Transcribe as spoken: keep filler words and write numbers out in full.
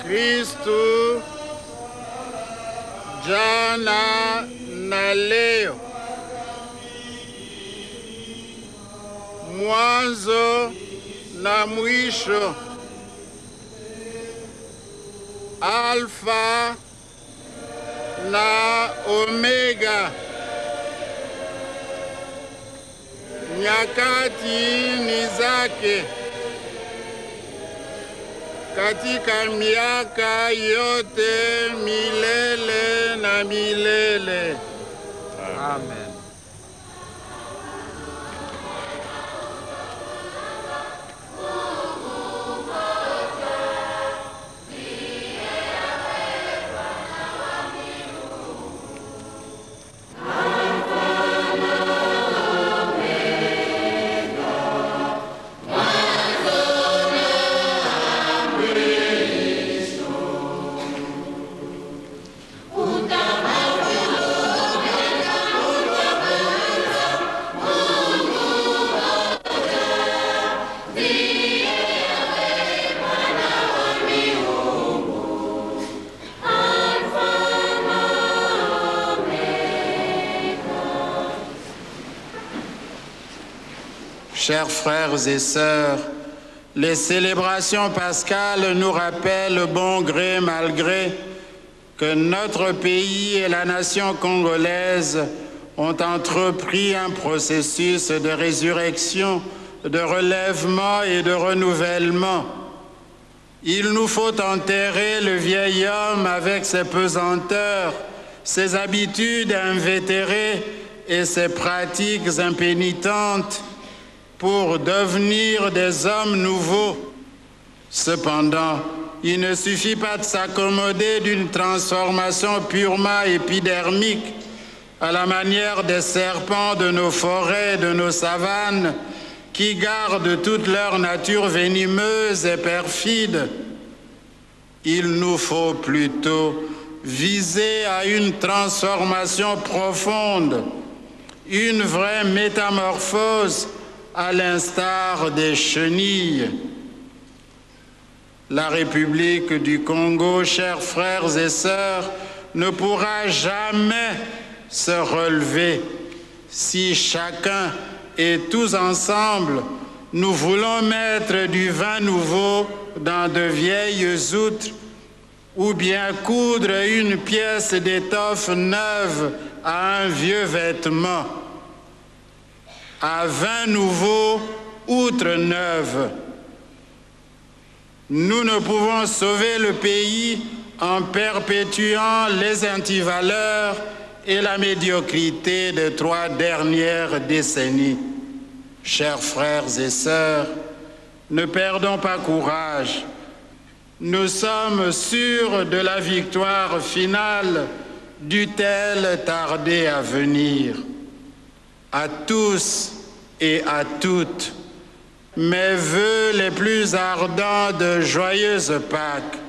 Kristu jana na leo, mwanzo na mwisho, Alfa na Omega, nyakati ni zake katika miaka yote milele na milele. Amen. Chers frères et sœurs, les célébrations pascales nous rappellent bon gré mal gré que notre pays et la nation congolaise ont entrepris un processus de résurrection, de relèvement et de renouvellement. Il nous faut enterrer le vieil homme avec ses pesanteurs, ses habitudes invétérées et ses pratiques impénitentes pour devenir des hommes nouveaux. Cependant, il ne suffit pas de s'accommoder d'une transformation purement épidermique à la manière des serpents de nos forêts, de nos savanes, qui gardent toute leur nature venimeuse et perfide. Il nous faut plutôt viser à une transformation profonde, une vraie métamorphose à l'instar des chenilles. La République du Congo, chers frères et sœurs, ne pourra jamais se relever si chacun et tous ensemble nous voulons mettre du vin nouveau dans de vieilles outres ou bien coudre une pièce d'étoffe neuve à un vieux vêtement. À vin nouveau, outre neuve. Nous ne pouvons sauver le pays en perpétuant les antivaleurs et la médiocrité des trois dernières décennies. Chers frères et sœurs, ne perdons pas courage. Nous sommes sûrs de la victoire finale, dût-elle tarder à venir. À tous et à toutes, mes vœux les plus ardents de joyeuses Pâques.